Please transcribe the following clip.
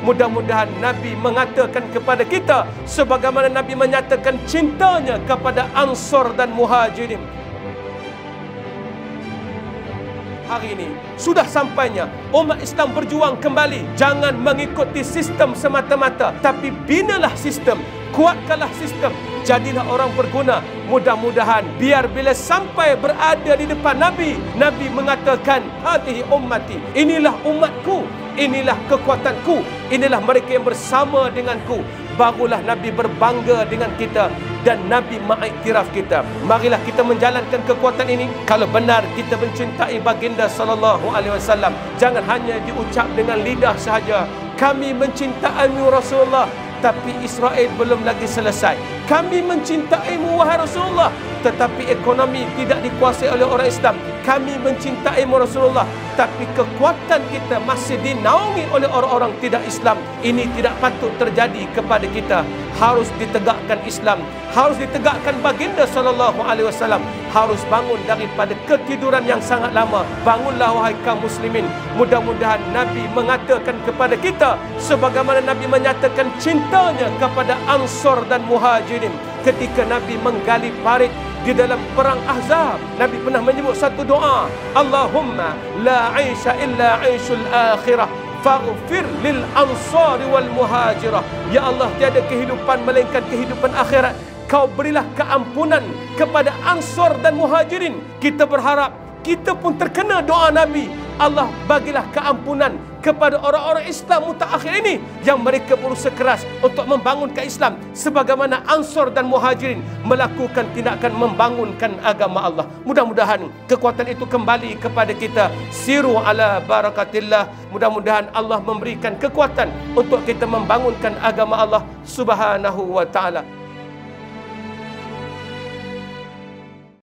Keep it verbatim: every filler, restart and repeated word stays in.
Mudah-mudahan Nabi mengatakan kepada kita sebagaimana Nabi menyatakan cintanya kepada Ansar dan Muhajirin. Hari ini sudah sampainya umat Islam berjuang kembali. Jangan mengikuti sistem semata-mata, tapi binalah sistem, kuatkanlah sistem, jadilah orang berguna. Mudah-mudahan biar bila sampai berada di depan Nabi, Nabi mengatakan, hadihi ummati, inilah umatku, inilah kekuatanku, inilah mereka yang bersama denganku. Barulah Nabi berbangga dengan kita dan Nabi mengiktiraf kita. Marilah kita menjalankan kekuatan ini. Kalau benar kita mencintai baginda sallallahu alaihi wasallam, jangan hanya diucap dengan lidah sahaja. Kami mencintaimu Rasulullah, tapi Israel belum lagi selesai. Kami mencintaimu wahai Rasulullah, tetapi ekonomi tidak dikuasai oleh orang Islam. Kami mencintaimu Rasulullah, tapi kekuatan kita masih dinaungi oleh orang-orang tidak Islam. Ini tidak patut terjadi kepada kita. Harus ditegakkan Islam, harus ditegakkan baginda sallallahu alaihi wasallam, harus bangun daripada ketiduran yang sangat lama. Bangunlah wahai kaum muslimin. Mudah-mudahan Nabi mengatakan kepada kita sebagaimana Nabi menyatakan cintanya kepada Ansar dan Muhajirin. Ketika Nabi menggali parit di dalam perang Ahzab, Nabi pernah menyebut satu doa, Allahumma la aisha illa aishul akhirah faghfir lil ansari wal muhajirah. Ya Allah, tiada kehidupan melainkan kehidupan akhirat. Kau berilah keampunan kepada Ansar dan Muhajirin. Kita berharap kita pun terkena doa Nabi. Allah bagilah keampunan kepada orang-orang Islam mutaakhir ini yang mereka berusaha keras untuk membangunkan Islam sebagaimana Ansar dan Muhajirin melakukan tindakan membangunkan agama Allah. Mudah-mudahan kekuatan itu kembali kepada kita. Siru ala barakatillah. Mudah-mudahan Allah memberikan kekuatan untuk kita membangunkan agama Allah Subhanahu wa taala.